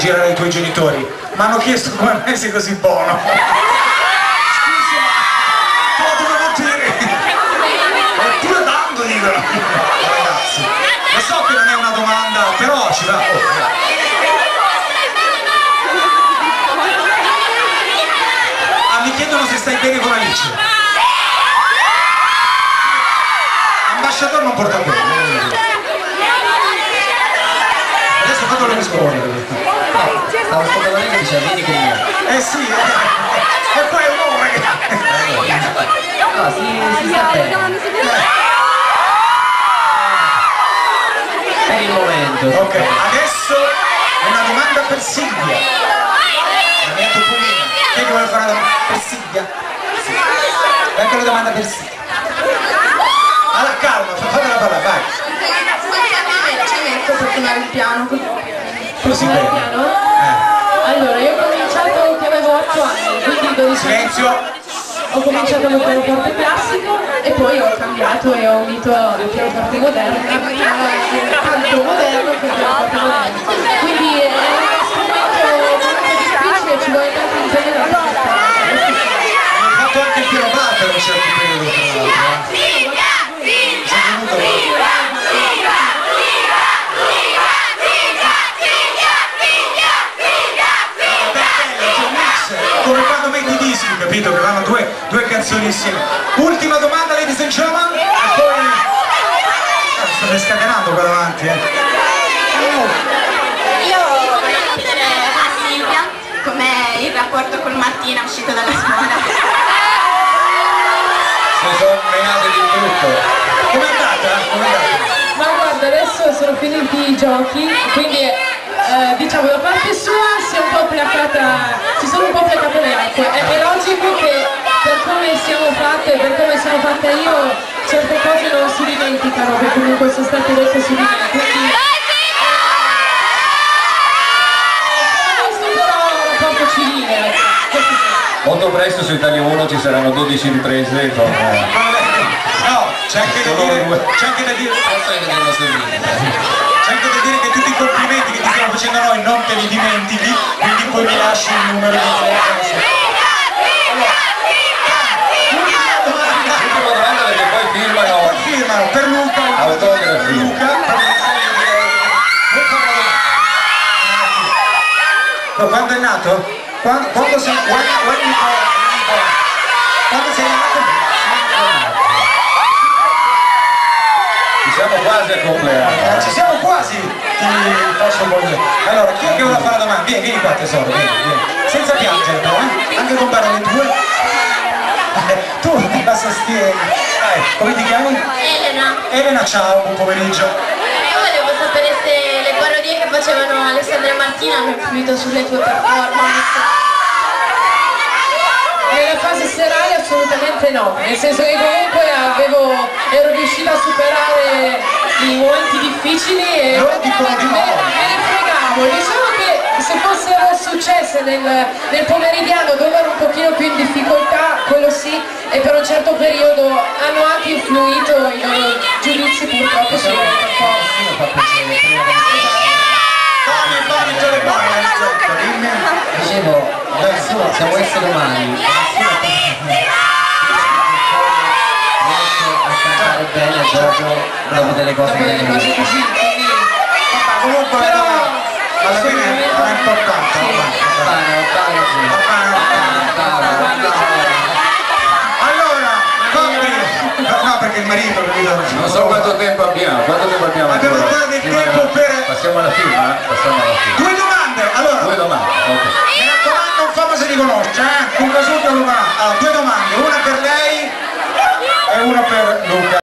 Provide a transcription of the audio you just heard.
girare ai tuoi genitori, mi hanno chiesto come mai sei così buono. Scusa, te la dovevo dire. Eppure tanto dicono. Ragazzi, lo so che non è una domanda, però ci va. Ah, mi chiedono se stai bene con Alice. L'ambasciatore non porta bene. Adesso fatelo rispondere. No, stavo ascoltando lei che diceva vieni con me. Eh sì, e poi è un'ora che... No, si sta bene. Per il momento. Ok, adesso una domanda per Silvia. La mia topolina. Chi è che vuole fare una domanda per Silvia? Ecco la domanda per Silvia. Allora, calma, fatela parlare, vai. Ci metto per suonare il piano. Così bene. Allora, io ho cominciato che avevo 8 anni, quindi 12 anni. Silenzio. Ho cominciato col pianoforte classico e poi ho cambiato e ho unito il pianoforte moderno, il canto moderno con il pianoforte moderno. Quindi è uno strumento molto difficile, ci vuole tanto impegno da parte. Hai fatto anche il piano parte a un certo periodo, tra l'altro. Come quando metti i dischi, capito? Che vanno due canzoni insieme. Ultima domanda, ladies and gentlemen, e poi... state scatenando qua davanti, Io vorrei chiedere a Silvia com'è il rapporto con Martina uscito dalla scuola. Si sono menate di tutto. Com'è andata? Com'è andata? Ma guarda, adesso sono finiti i giochi, quindi diciamo da parte sua si è un po' placata, si sono un po' placate le acque. È logico che per come siamo fatte, per come sono fatta io, certe cose non si dimenticano, che comunque sono state dette su di me. Quindi questo però è un rapporto civile. Molto presto su Italia 1 ci saranno 12 riprese con... No, c'è anche da dire... C'è anche da dire... C'è anche da dire che tutti i complimenti che ti stiamo facendo noi non te li dimentichi, quindi poi mi lasci il numero di telefono. L'ultima domanda perché poi firmano... Poi firmano per Luca, autografi. Quando è nato? Quando sei... Quando sei nato? Siamo quasi a compleanno. Ci siamo quasi, ti faccio un po' di... Allora, chi è che vuole fare la domanda? Vieni qua tesoro, vieni. Senza piangere però, anche con parole tue. Tu la sostieni. Dai, come ti chiami? Elena, Elena, ciao, buon pomeriggio. io volevo sapere se le parodie che facevano Alessandra e Martina hanno influito sulle tue performance. Nella fase serale assolutamente no, nel senso che comunque ero riuscita a superare i momenti difficili e Loro dicono di no. me ne fregavo. Diciamo che se fossero successe nel pomeridiano dove ero un pochino più in difficoltà, quello sì, e per un certo periodo hanno anche influito i loro giudizi purtroppo sulle performance. Dicevo, nessuno, siamo esseri umani, riesce a cantare bene a Giorgio dopo delle cose che ne Così, Comunque, però alla fine non è importante. Allora, Coppi, no perché il marito, non so quanto tempo abbiamo, abbiamo ancora del tempo per... Passiamo alla firma? Passiamo alla firma. Due domande, allora. Due domande, ok. Mi raccomando, un famoso si riconosce, Luca Subito Luca. Allora, due domande, una per lei e una per Luca.